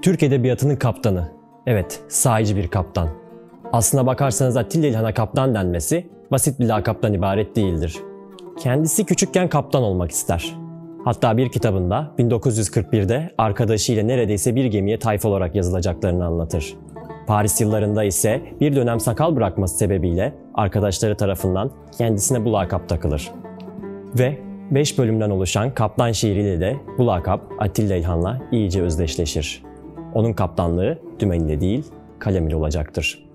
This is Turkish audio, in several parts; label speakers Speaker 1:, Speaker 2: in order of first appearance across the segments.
Speaker 1: Türk Edebiyatı'nın kaptanı. Evet, sahici bir kaptan. Aslına bakarsanız Atilla İlhan'a kaptan denmesi basit bir lakaptan ibaret değildir. Kendisi küçükken kaptan olmak ister. Hatta bir kitabında 1941'de arkadaşıyla neredeyse bir gemiye tayfa olarak yazılacaklarını anlatır. Paris yıllarında ise bir dönem sakal bırakması sebebiyle arkadaşları tarafından kendisine bu lakap takılır. Ve 5 bölümden oluşan Kaptan şiiriyle de bu lakap Atilla İlhan'la iyice özdeşleşir. Onun kaptanlığı dümeniyle değil, kalem ile olacaktır.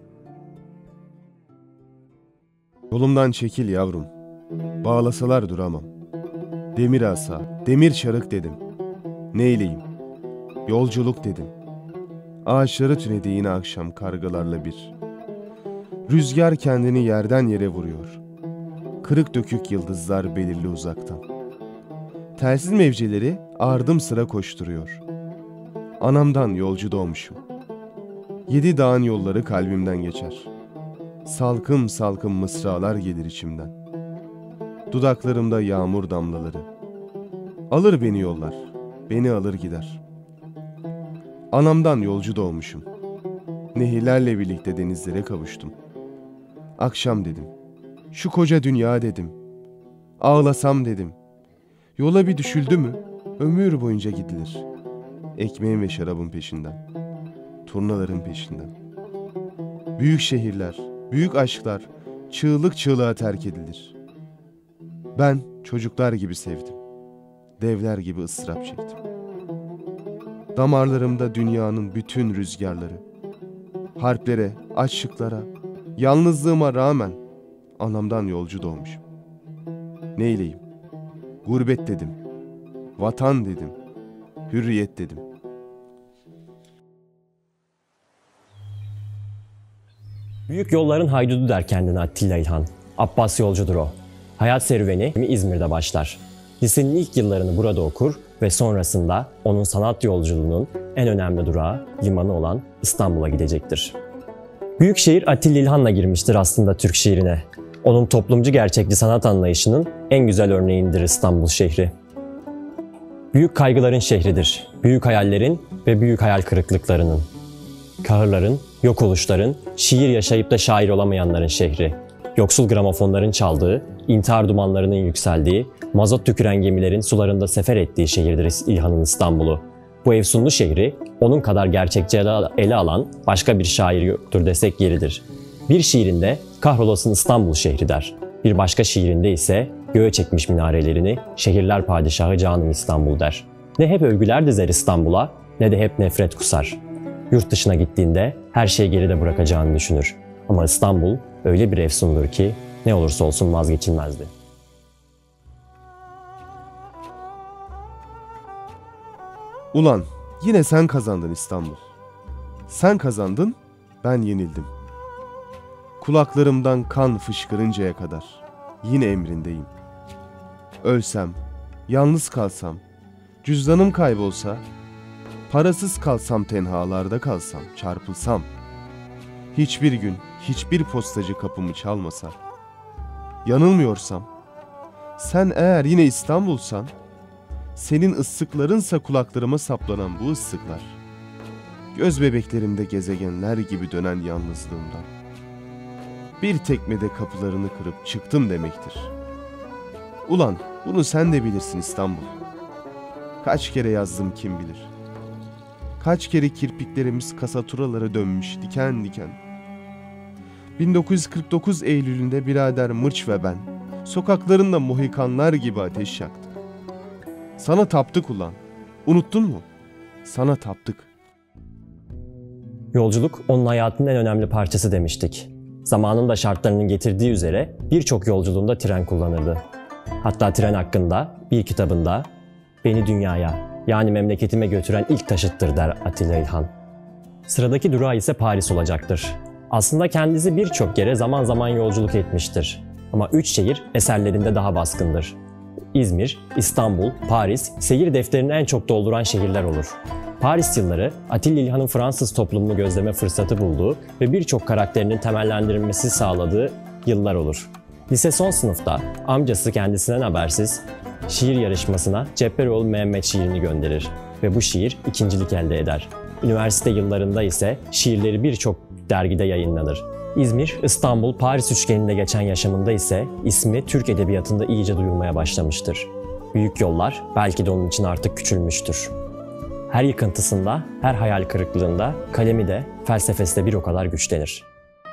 Speaker 2: Yolumdan çekil yavrum, bağlasalar duramam. Demir asa, demir çarık dedim. Neyleyim? Yolculuk dedim. Ağaçları tünedi yine akşam kargalarla bir. Rüzgar kendini yerden yere vuruyor. Kırık dökük yıldızlar belirli uzaktan. Telsiz mevcileri ardım sıra koşturuyor. Anamdan yolcu doğmuşum. 7 dağın yolları kalbimden geçer. Salkım salkım mısralar gelir içimden. Dudaklarımda yağmur damlaları. Alır beni yollar, beni alır gider. Anamdan yolcu doğmuşum. Nehirlerle birlikte denizlere kavuştum. Akşam dedim, şu koca dünya dedim. Ağlasam dedim. Yola bir düşüldü mü, ömür boyunca gidilir. Ekmeğin ve şarabın peşinden. Turnaların peşinden. Büyük şehirler, büyük aşklar çığlık çığlığa terk edilir. Ben çocuklar gibi sevdim. Devler gibi ıstırap çektim. Damarlarımda dünyanın bütün rüzgarları. Harplere, açlıklara, yalnızlığıma rağmen anamdan yolcu doğmuşum. Neyleyim? Gurbet dedim. Vatan dedim. Hürriyet dedim.
Speaker 1: Büyük yolların haydudu der kendine Atilla İlhan. Abbas yolcudur o. Hayat serüveni İzmir'de başlar. Lisenin ilk yıllarını burada okur ve sonrasında onun sanat yolculuğunun en önemli durağı, limanı olan İstanbul'a gidecektir. Büyük şehir Atilla İlhan'la girmiştir aslında Türk şiirine. Onun toplumcu gerçekçi sanat anlayışının en güzel örneğidir İstanbul şehri. Büyük kaygıların şehridir. Büyük hayallerin ve büyük hayal kırıklıklarının. Kahırların, yok oluşların, şiir yaşayıp da şair olamayanların şehri. Yoksul gramofonların çaldığı, intihar dumanlarının yükseldiği, mazot tüküren gemilerin sularında sefer ettiği şehirdir İlhan'ın İstanbul'u. Bu efsunlu şehri onun kadar gerçekçi ele alan başka bir şair yoktur desek yeridir. Bir şiirinde kahrolasın İstanbul şehri der. Bir başka şiirinde ise göğe çekmiş minarelerini şehirler padişahı canım İstanbul der. Ne hep övgüler dizer İstanbul'a ne de hep nefret kusar. Yurt dışına gittiğinde her şeyi geride bırakacağını düşünür. Ama İstanbul öyle bir efsundur ki ne olursa olsun vazgeçilmezdi.
Speaker 2: Ulan yine sen kazandın İstanbul. Sen kazandın, ben yenildim. Kulaklarımdan kan fışkırıncaya kadar yine emrindeyim. Ölsem, yalnız kalsam, cüzdanım kaybolsa, parasız kalsam tenhalarda kalsam, çarpılsam, hiçbir gün hiçbir postacı kapımı çalmasa, yanılmıyorsam, sen eğer yine İstanbul'san, senin ıssıklarınsa kulaklarıma saplanan bu ıssıklar, göz bebeklerimde gezegenler gibi dönen yalnızlığımdan, bir tekmede kapılarını kırıp çıktım demektir. Ulan bunu sen de bilirsin İstanbul. Kaç kere yazdım kim bilir. Kaç kere kirpiklerimiz kasaturalara dönmüş diken diken. 1949 Eylül'ünde birader Mırç ve ben sokaklarında Mohikanlar gibi ateş yaktık. Sana taptık ulan. Unuttun mu? Sana taptık.
Speaker 1: Yolculuk onun hayatının en önemli parçası demiştik. Zamanında şartlarının getirdiği üzere birçok yolculuğunda tren kullanırdı. Hatta tren hakkında bir kitabında "Beni dünyaya, yani memleketime götüren ilk taşıttır" der Atilla İlhan. Sıradaki durağı ise Paris olacaktır. Aslında kendisi birçok yere zaman zaman yolculuk etmiştir. Ama 3 şehir eserlerinde daha baskındır. İzmir, İstanbul, Paris, seyir defterini en çok dolduran şehirler olur. Paris yılları Atilla İlhan'ın Fransız toplumunu gözleme fırsatı bulduğu ve birçok karakterinin temellendirilmesi sağladığı yıllar olur. Lise son sınıfta amcası kendisinden habersiz şiir yarışmasına Cepperoğlu Mehmet şiirini gönderir ve bu şiir ikincilik elde eder. Üniversite yıllarında ise şiirleri birçok dergide yayınlanır. İzmir, İstanbul, Paris üçgeninde geçen yaşamında ise ismi Türk edebiyatında iyice duyulmaya başlamıştır. Büyük yollar belki de onun için artık küçülmüştür. Her yıkıntısında, her hayal kırıklığında kalemi de, felsefesi de bir o kadar güçlenir.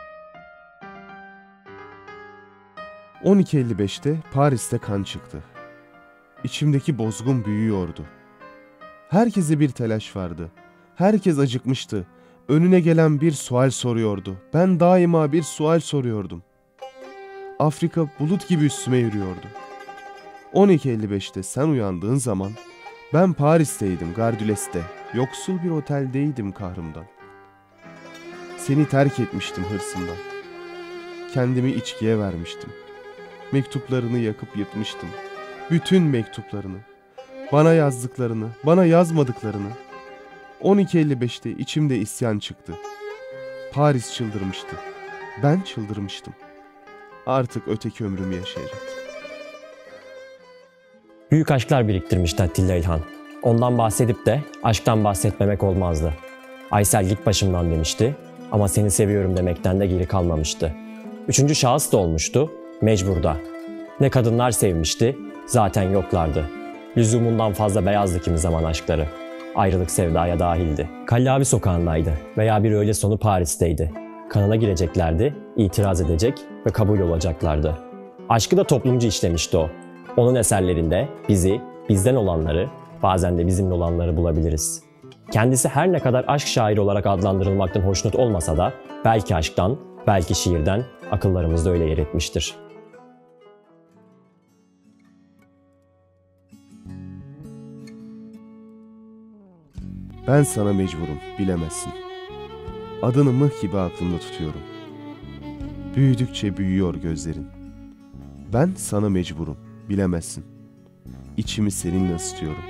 Speaker 2: 12.55'te Paris'te kan çıktı. İçimdeki bozgun büyüyordu. Herkese bir telaş vardı. Herkes acıkmıştı. Önüne gelen bir sual soruyordu. Ben daima bir sual soruyordum. Afrika bulut gibi üstüme yürüyordu. 12.55'te sen uyandığın zaman ben Paris'teydim, Gardüles'te. Yoksul bir oteldeydim kahrımdan. Seni terk etmiştim hırsımdan. Kendimi içkiye vermiştim. Mektuplarını yakıp yırtmıştım. Bütün mektuplarını. Bana yazdıklarını, bana yazmadıklarını. 12.55'te içimde isyan çıktı. Paris çıldırmıştı. Ben çıldırmıştım. Artık öteki ömrümü yaşayacaktım.
Speaker 1: Büyük aşklar biriktirmişti Atilla İlhan. Ondan bahsedip de aşktan bahsetmemek olmazdı. Aysel git başımdan demişti ama seni seviyorum demekten de geri kalmamıştı. Üçüncü şahıs da olmuştu, mecburda. Ne kadınlar sevmişti, zaten yoklardı. Lüzumundan fazla beyazdı kimi zaman aşkları. Ayrılık sevdaya dahildi. Kallavi sokağındaydı veya bir öğle sonu Paris'teydi. Kanına gireceklerdi, itiraz edecek ve kabul olacaklardı. Aşkı da toplumcu işlemişti o. Onun eserlerinde bizi, bizden olanları, bazen de bizimle olanları bulabiliriz. Kendisi her ne kadar aşk şairi olarak adlandırılmaktan hoşnut olmasa da belki aşktan, belki şiirden akıllarımızda öyle yer etmiştir.
Speaker 2: Ben sana mecburum, bilemezsin. Adını mıh gibi aklımda tutuyorum. Büyüdükçe büyüyor gözlerin. Ben sana mecburum, bilemezsin. İçimi seninle ısıtıyorum.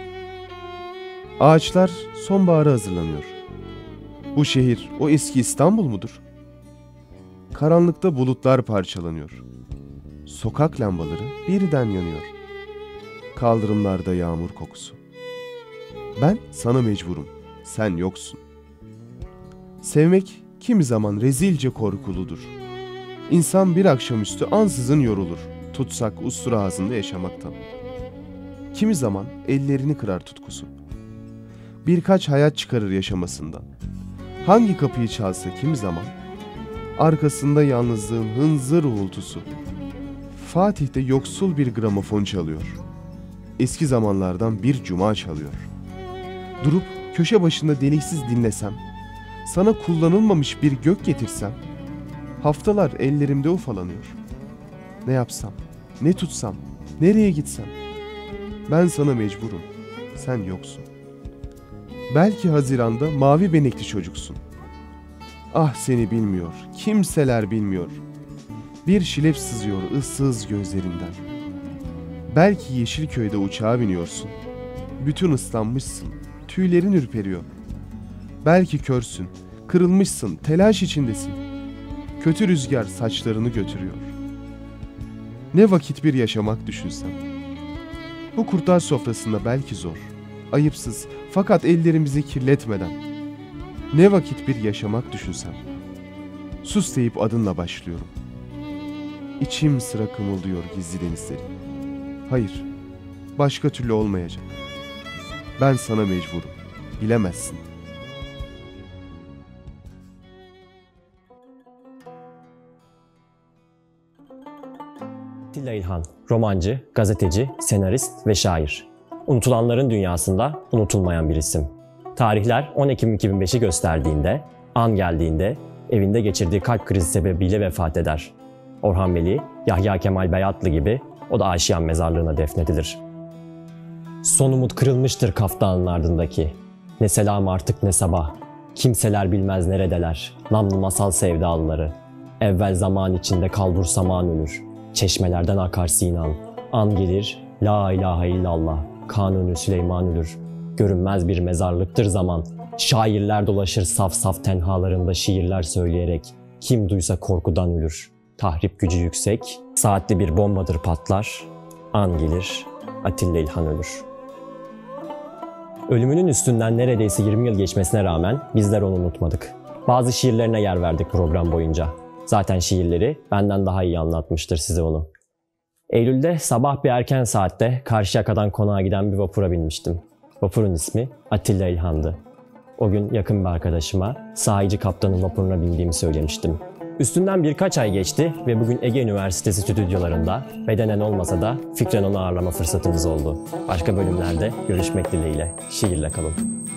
Speaker 2: Ağaçlar sonbahara hazırlanıyor. Bu şehir o eski İstanbul mudur? Karanlıkta bulutlar parçalanıyor. Sokak lambaları birden yanıyor. Kaldırımlarda yağmur kokusu. Ben sana mecburum, sen yoksun. Sevmek kimi zaman rezilce korkuludur. İnsan bir akşamüstü ansızın yorulur, tutsak ustura ağzında yaşamaktan. Kimi zaman ellerini kırar tutkusu. Birkaç hayat çıkarır yaşamasından. Hangi kapıyı çalsa kimi zaman, arkasında yalnızlığın hınzır uğultusu. Fatih'te yoksul bir gramofon çalıyor. Eski zamanlardan bir cuma çalıyor. Durup köşe başında deliksiz dinlesem, sana kullanılmamış bir gök getirsem, haftalar ellerimde ufalanıyor. Ne yapsam, ne tutsam, nereye gitsem, ben sana mecburum, sen yoksun. Belki Haziran'da mavi benekli çocuksun. Ah seni bilmiyor, kimseler bilmiyor. Bir şilep sızıyor ıssız gözlerinden. Belki Yeşilköy'de uçağa biniyorsun. Bütün ıslanmışsın, tüylerin ürperiyor. Belki körsün, kırılmışsın, telaş içindesin. Kötü rüzgar saçlarını götürüyor. Ne vakit bir yaşamak düşünsem. Bu kurtlar sofrasında belki zor, ayıpsız fakat ellerimizi kirletmeden. Ne vakit bir yaşamak düşünsem. Sus deyip adınla başlıyorum. İçim sıra kımıldıyor gizli denizleri. Hayır, başka türlü olmayacak. Ben sana mecburum, bilemezsin.
Speaker 1: Atilla İlhan, romancı, gazeteci, senarist ve şair. Unutulanların dünyasında unutulmayan bir isim. Tarihler 10 Ekim 2005'i gösterdiğinde, an geldiğinde evinde geçirdiği kalp krizi sebebiyle vefat eder. Orhan Veli, Yahya Kemal Beyatlı gibi o da Aşiyan mezarlığına defnedilir. Son umut kırılmıştır Kaf Dağı'nın ardındaki. Ne selam artık ne sabah. Kimseler bilmez neredeler, namlı masal sevdalıları. Evvel zaman içinde kalbur saman ölür. Çeşmelerden akar Sinan. An gelir, la ilahe illallah. Kanuni Süleyman ölür. Görünmez bir mezarlıktır zaman. Şairler dolaşır saf saf tenhalarında şiirler söyleyerek. Kim duysa korkudan ölür. Tahrip gücü yüksek, saatli bir bombadır patlar. An gelir, Atilla İlhan ölür. Ölümünün üstünden neredeyse 20 yıl geçmesine rağmen bizler onu unutmadık. Bazı şiirlerine yer verdik program boyunca. Zaten şiirleri benden daha iyi anlatmıştır size onu. Eylül'de sabah bir erken saatte Karşıyaka'dan konağa giden bir vapura binmiştim. Vapurun ismi Atilla İlhan'dı. O gün yakın bir arkadaşıma sahici kaptanın vapuruna bindiğimi söylemiştim. Üstünden birkaç ay geçti ve bugün Ege Üniversitesi stüdyolarında bedenen olmasa da fikren onu ağırlama fırsatımız oldu. Başka bölümlerde görüşmek dileğiyle. Şiirle kalın.